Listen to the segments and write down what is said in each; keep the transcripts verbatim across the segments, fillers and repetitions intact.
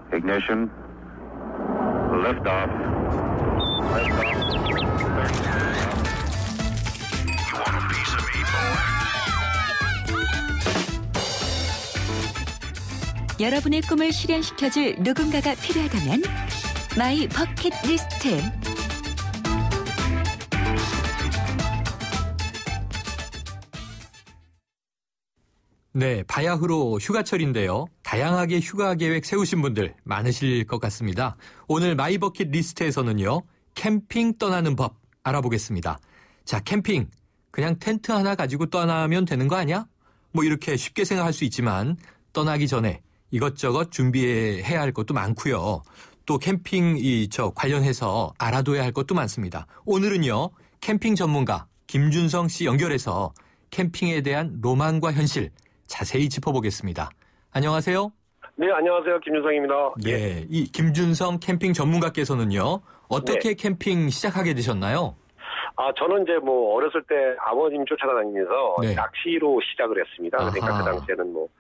Ignition. Liftoff. Liftoff. Want a piece of me, boy? 여러분의 꿈을 실현시켜줄 누군가가 필요하다면 마이 버킷리스트. 네, 바야흐로 휴가철인데요. 다양하게 휴가 계획 세우신 분들 많으실 것 같습니다. 오늘 마이 버킷리스트에서는요. 캠핑 떠나는 법 알아보겠습니다. 자, 캠핑. 그냥 텐트 하나 가지고 떠나면 되는 거 아니야? 뭐 이렇게 쉽게 생각할 수 있지만 떠나기 전에 이것저것 준비해야 할 것도 많고요. 또 캠핑 이 저 관련해서 알아둬야 할 것도 많습니다. 오늘은요. 캠핑 전문가 김준성 씨 연결해서 캠핑에 대한 로망과 현실 자세히 짚어보겠습니다. 안녕하세요. 네, 안녕하세요. 김준성입니다. 예, 이 김준성 캠핑 전문가께서는요. 어떻게 네. 캠핑 시작하게 되셨나요? 아, 저는 이제 뭐 어렸을 때 아버님 쫓아다니면서 네. 낚시로 시작을 했습니다. 그러니까 아하. 그 당시에는 뭐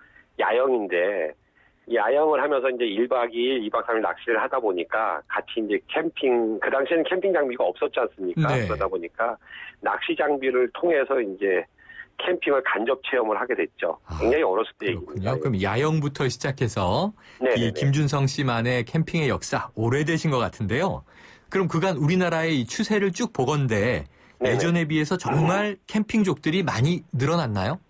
야영인데 야영을 하면서 이제 일박 이일, 이박 삼일 낚시를 하다 보니까 같이 이제 캠핑, 그 당시에는 캠핑 장비가 없었지 않습니까? 네. 그러다 보니까 낚시 장비를 통해서 이제 캠핑을 간접 체험을 하게 됐죠. 굉장히 아, 어렸을 때 얘기입니다. 그럼 야영부터 시작해서 네네네. 이 김준성 씨만의 캠핑의 역사 오래되신 것 같은데요. 그럼 그간 우리나라의 이 추세를 쭉 보건대 네네. 예전에 비해서 정말 캠핑족들이 많이 늘어났나요?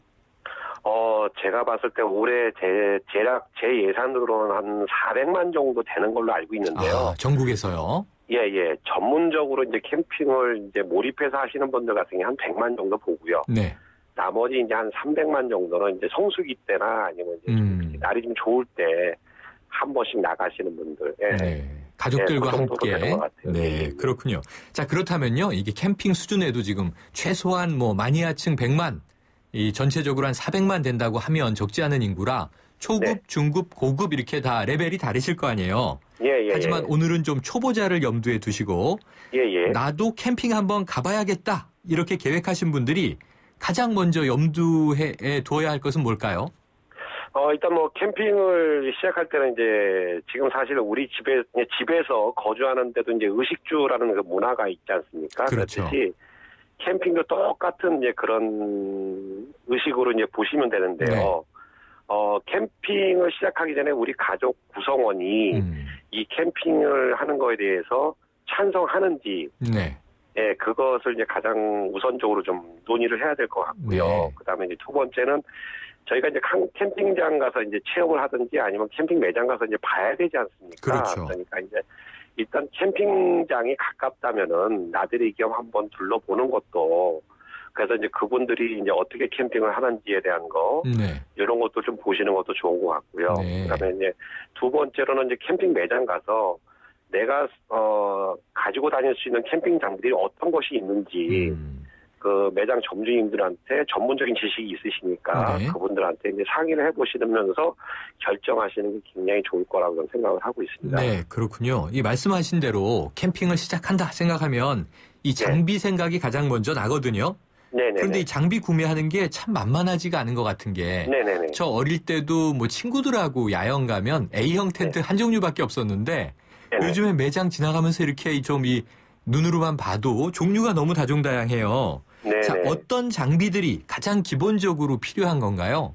어, 제가 봤을 때 올해 제, 제작, 제 예산으로는 한 사백만 정도 되는 걸로 알고 있는데요. 아, 전국에서요? 예, 예. 전문적으로 이제 캠핑을 이제 몰입해서 하시는 분들 같은 경우 한 백만 정도 보고요. 네. 나머지 이제 한 삼백만 정도는 이제 성수기 때나 아니면 이제 음. 날이 좀 좋을 때 한 번씩 나가시는 분들. 예. 네. 가족들과 네, 그 함께. 네, 그렇군요. 자, 그렇다면요. 이게 캠핑 수준에도 지금 최소한 뭐 마니아층 백만, 이 전체적으로 한 사백만 된다고 하면 적지 않은 인구라 초급, 네. 중급, 고급 이렇게 다 레벨이 다르실 거 아니에요. 예, 예. 하지만 예. 오늘은 좀 초보자를 염두에 두시고 예, 예. 나도 캠핑 한번 가봐야겠다. 이렇게 계획하신 분들이 가장 먼저 염두에 두어야 할 것은 뭘까요? 어, 일단 뭐 캠핑을 시작할 때는 이제 지금 사실 우리 집에, 집에서 거주하는데도 이제 의식주라는 그 문화가 있지 않습니까? 그렇죠. 그렇듯이 캠핑도 똑같은 이제 그런 의식으로 이제 보시면 되는데요. 네. 어, 캠핑을 시작하기 전에 우리 가족 구성원이 음. 이 캠핑을 하는 거에 대해서 찬성하는지, 네. 예, 그것을 이제 가장 우선적으로 좀 논의를 해야 될 것 같고요. 네. 그 다음에 이제 두 번째는 저희가 이제 캠핑장 가서 이제 체험을 하든지 아니면 캠핑 매장 가서 이제 봐야 되지 않습니까? 그렇죠. 그러니까 이제 일단 캠핑장이 가깝다면은 나들이 겸 한번 둘러보는 것도 그래서 이제 그분들이 이제 어떻게 캠핑을 하는지에 대한 거 네. 이런 것도 좀 보시는 것도 좋은 것 같고요. 네. 그다음에 이제 두 번째로는 이제 캠핑 매장 가서 내가 어 가지고 다닐 수 있는 캠핑 장비들이 어떤 것이 있는지 음. 그 매장 점주님들한테 전문적인 지식이 있으시니까 네. 그분들한테 이제 상의를 해보시면서 결정하시는 게 굉장히 좋을 거라고 저는 생각을 하고 있습니다. 네, 그렇군요. 이 말씀하신 대로 캠핑을 시작한다 생각하면 이 장비 네. 생각이 가장 먼저 나거든요. 네네네. 그런데 이 장비 구매하는 게 참 만만하지가 않은 것 같은 게 저 어릴 때도 뭐 친구들하고 야영 가면 A형 텐트 네. 한 종류밖에 없었는데 네네. 요즘에 매장 지나가면서 이렇게 좀 이 눈으로만 봐도 종류가 너무 다종다양해요. 네네. 자, 어떤 장비들이 가장 기본적으로 필요한 건가요?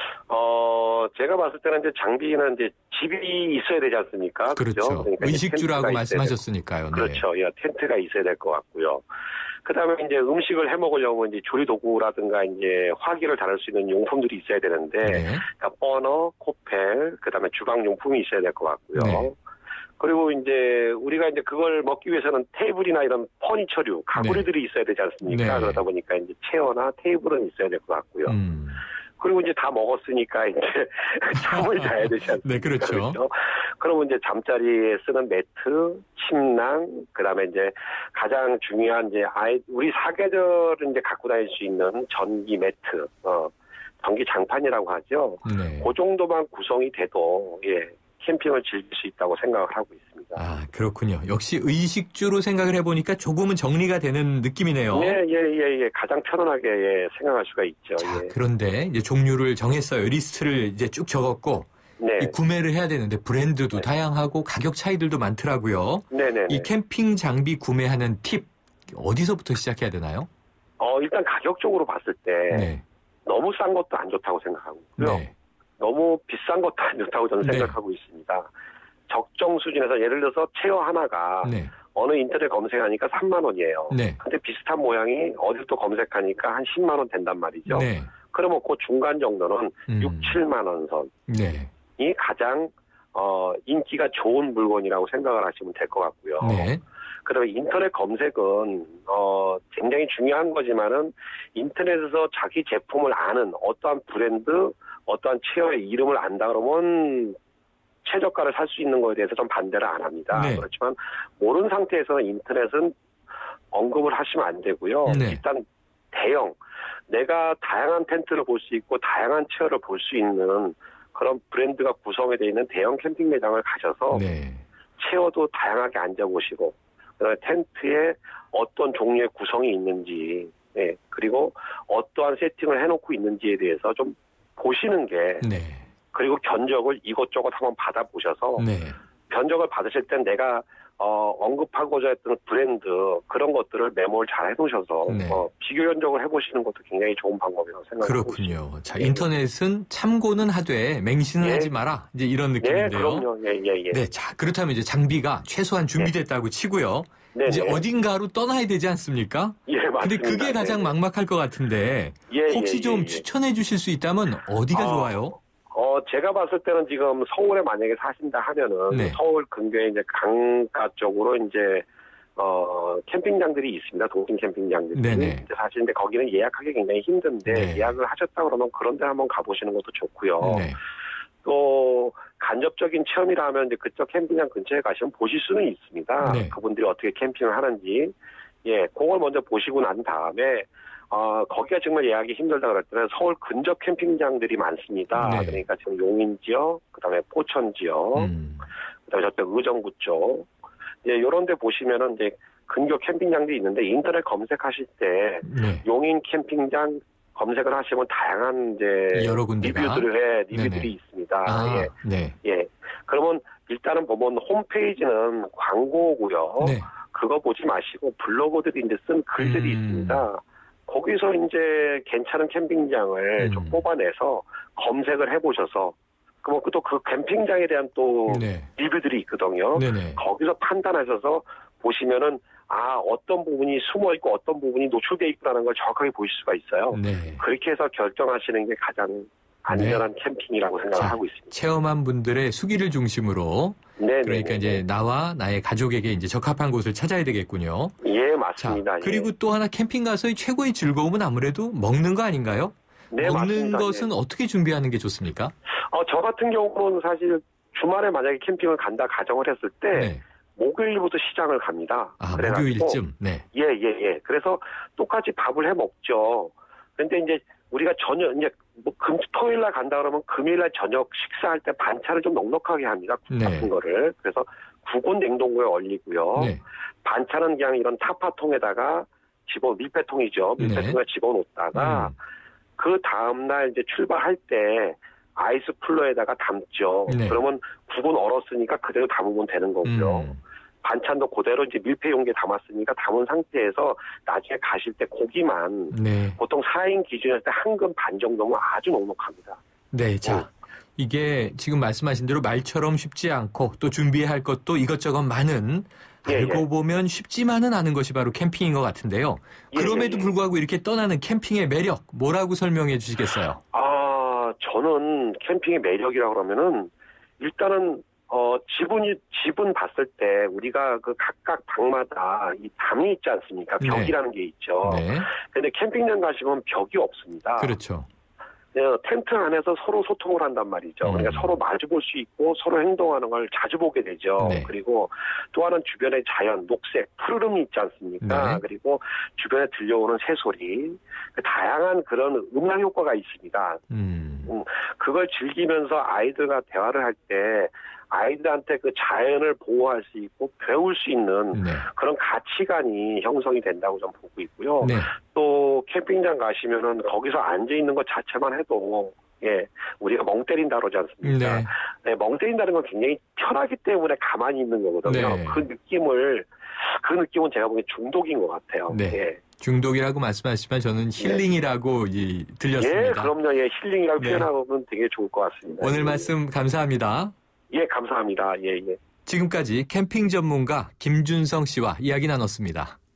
어, 제가 봤을 때는 이제 장비는 이제 집이 있어야 되지 않습니까? 그렇죠. 그러니까 의식주라고 말씀하셨으니까요. 네. 그렇죠. 예, 텐트가 있어야 될 것 같고요. 그 다음에 이제 음식을 해 먹으려면 이제 조리 도구라든가 이제 화기를 다룰 수 있는 용품들이 있어야 되는데, 네. 그러니까 버너, 코펠, 그 다음에 주방 용품이 있어야 될 것 같고요. 네. 그리고 이제 우리가 이제 그걸 먹기 위해서는 테이블이나 이런 퍼니처류, 가구리들이 네. 있어야 되지 않습니까? 네. 그러다 보니까 이제 체어나 테이블은 있어야 될 것 같고요. 음. 그리고 이제 다 먹었으니까 이제 잠을 자야 되지 않습니까? 네, 그렇죠. 그렇죠? 그러면 이제 잠자리에 쓰는 매트, 침낭, 그 다음에 이제 가장 중요한 이제 아이, 우리 사계절은 이제 갖고 다닐 수 있는 전기 매트, 어, 전기 장판이라고 하죠. 네. 그 정도만 구성이 돼도, 예. 캠핑을 즐길 수 있다고 생각을 하고 있습니다. 아, 그렇군요. 역시 의식주로 생각을 해보니까 조금은 정리가 되는 느낌이네요. 네, 예, 예, 예. 가장 편안하게 예, 생각할 수가 있죠. 자, 예. 그런데 이제 종류를 정했어요. 리스트를 이제 쭉 적었고, 네. 이 구매를 해야 되는데 브랜드도 네. 다양하고 가격 차이들도 많더라고요. 네네. 이 캠핑 장비 구매하는 팁 어디서부터 시작해야 되나요? 어 일단 가격적으로 봤을 때 네. 너무 싼 것도 안 좋다고 생각하고요. 네. 너무 비싼 것도 안 좋다고 저는 네. 생각하고 있습니다. 적정 수준에서 예를 들어서 체어 하나가 네. 어느 인터넷 검색하니까 삼만 원이에요. 네. 근데 비슷한 모양이 어딜 또 검색하니까 한 십만 원 된단 말이죠. 네. 그러면 그 중간 정도는 음. 육, 칠만 원 선이 네. 가장 어, 인기가 좋은 물건이라고 생각을 하시면 될 것 같고요. 네. 그다음에 인터넷 검색은 어, 굉장히 중요한 거지만은 인터넷에서 자기 제품을 아는 어떠한 브랜드, 어떠한 체어의 이름을 안다 그러면 최저가를 살 수 있는 거에 대해서 좀 반대를 안 합니다. 네. 그렇지만 모르는 상태에서는 인터넷은 언급을 하시면 안 되고요. 네. 일단 대형, 내가 다양한 텐트를 볼 수 있고 다양한 체어를 볼 수 있는 그런 브랜드가 구성이 되어 있는 대형 캠핑 매장을 가셔서 네. 체어도 다양하게 앉아보시고 그다음에 텐트에 어떤 종류의 구성이 있는지 네, 그리고 어떠한 세팅을 해놓고 있는지에 대해서 좀 보시는 게 네. 그리고 견적을 이것저것 한번 받아보셔서 네. 견적을 받으실 땐 내가 어, 언급하고자 했던 브랜드 그런 것들을 메모를 잘 해놓으셔서 네. 어, 비교 견적을 해보시는 것도 굉장히 좋은 방법이라고 생각합니다. 그렇군요. 자, 인터넷은 참고는 하되 맹신은 예. 하지 마라. 이제 이런 느낌인데요. 네, 그럼요. 예, 예, 예. 네, 자 그렇다면 이제 장비가 최소한 준비됐다고 치고요. 네, 이제 네. 어딘가로 떠나야 되지 않습니까? 예, 맞습니다. 근데 그게 가장 네, 막막할 것 같은데 예, 혹시 예, 좀 예, 예. 추천해 주실 수 있다면 어디가 어, 좋아요? 어, 제가 봤을 때는 지금 서울에 만약에 사신다 하면은 네. 서울 근교에 이제 강가 쪽으로 이제 어, 캠핑장들이 있습니다. 동심 캠핑장들이. 네네. 이제 사실인데 거기는 예약하기 굉장히 힘든데 네. 예약을 하셨다 그러면 그런 데 한번 가보시는 것도 좋고요. 네. 또 간접적인 체험이라면 이제 그쪽 캠핑장 근처에 가시면 보실 수는 있습니다. 네. 그분들이 어떻게 캠핑을 하는지. 예, 그걸 먼저 보시고 난 다음에 어, 거기가 정말 예약이 힘들다 그럴 때는 서울 근접 캠핑장들이 많습니다. 네. 그러니까 지금 용인 지역, 그 다음에 포천 지역, 음. 그 다음에 저쪽 의정부 쪽. 예, 요런 데 보시면은 이제 근교 캠핑장들이 있는데 인터넷 검색하실 때 네. 용인 캠핑장 검색을 하시면 다양한 이제 여러 군데가 리뷰들을 해, 리뷰들이 네네. 있습니다. 아, 예. 네. 예. 그러면 일단은 보면 홈페이지는 광고고요. 네. 그거 보지 마시고 블로거들이 이제 쓴 글들이 음. 있습니다. 거기서 이제 괜찮은 캠핑장을 음. 좀 뽑아내서 검색을 해보셔서 그럼 또 그 캠핑장에 대한 또 네. 리뷰들이 있거든요. 네네. 거기서 판단하셔서 보시면은 아 어떤 부분이 숨어 있고 어떤 부분이 노출돼 있구나는 걸 정확하게 보실 수가 있어요. 네. 그렇게 해서 결정하시는 게 가장 안전한 네. 캠핑이라고 생각을 자, 하고 있습니다. 체험한 분들의 수기를 중심으로 네, 그러니까 네, 이제 네. 나와 나의 가족에게 이제 적합한 곳을 찾아야 되겠군요. 예, 맞습니다. 자, 그리고 예. 또 하나 캠핑 가서의 최고의 즐거움은 아무래도 먹는 거 아닌가요? 네, 먹는 맞습니다. 것은 네. 어떻게 준비하는 게 좋습니까? 어, 저 같은 경우는 사실 주말에 만약에 캠핑을 간다 가정을 했을 때 네. 목요일부터 시장을 갑니다. 아, 그래가지고 목요일쯤. 네. 예, 예, 예. 그래서 똑같이 밥을 해 먹죠. 근데 이제 우리가 저녁 이제 뭐 금, 토요일 날 간다 그러면 금요일 날 저녁 식사할 때 반찬을 좀 넉넉하게 합니다. 국 네. 같은 거를. 그래서 국은 냉동고에 얼리고요. 네. 반찬은 그냥 이런 타파통에다가 집어 밀폐통이죠. 밀폐통에 네. 집어놓다가 음. 그 다음 날 이제 출발할 때 아이스 쿨러에다가 담죠. 네. 그러면 국은 얼었으니까 그대로 담으면 되는 거고요. 음. 반찬도 그대로 이제 밀폐 용기에 담았으니까 담은 상태에서 나중에 가실 때 고기만 네. 보통 사 인 기준일 때 한 근 반 정도면 아주 넉넉합니다. 네, 자. 음. 이게 지금 말씀하신 대로 말처럼 쉽지 않고 또 준비해야 할 것도 이것저것 많은 예, 알고 예. 보면 쉽지만은 않은 것이 바로 캠핑인 것 같은데요. 예, 그럼에도 예, 예. 불구하고 이렇게 떠나는 캠핑의 매력 뭐라고 설명해 주시겠어요? 아, 저는 캠핑의 매력이라고 그러면은 일단은 어 지분이 지분 봤을 때 우리가 그 각각 방마다 이 담이 있지 않습니까? 벽이라는 게 있죠. 네. 근데 캠핑장 가시면 벽이 없습니다. 그렇죠. 네, 텐트 안에서 서로 소통을 한단 말이죠. 음. 그러니까 서로 마주 볼 수 있고 서로 행동하는 걸 자주 보게 되죠. 네. 그리고 또 하나는 주변의 자연, 녹색, 푸르름이 있지 않습니까? 네. 그리고 주변에 들려오는 새소리, 그 다양한 그런 음향 효과가 있습니다. 음. 음, 그걸 즐기면서 아이들과 대화를 할 때 아이들한테 그 자연을 보호할 수 있고 배울 수 있는 네. 그런 가치관이 형성이 된다고 좀 보고 있고요. 네. 또 캠핑장 가시면은 거기서 앉아 있는 것 자체만 해도 예, 우리가 멍 때린다 그러지 않습니까? 네. 네, 멍 때린다는 건 굉장히 편하기 때문에 가만히 있는 거거든요. 네. 그 느낌을, 그 느낌은 제가 보기엔 중독인 것 같아요. 네. 예. 중독이라고 말씀하시지만 저는 힐링이라고 네. 이, 들렸습니다. 예, 그럼요. 예, 힐링이라고 네. 표현하면 되게 좋을 것 같습니다. 오늘 예. 말씀 감사합니다. 예, 감사합니다. 예, 예. 지금까지 캠핑 전문가 김준성 씨와 이야기 나눴습니다.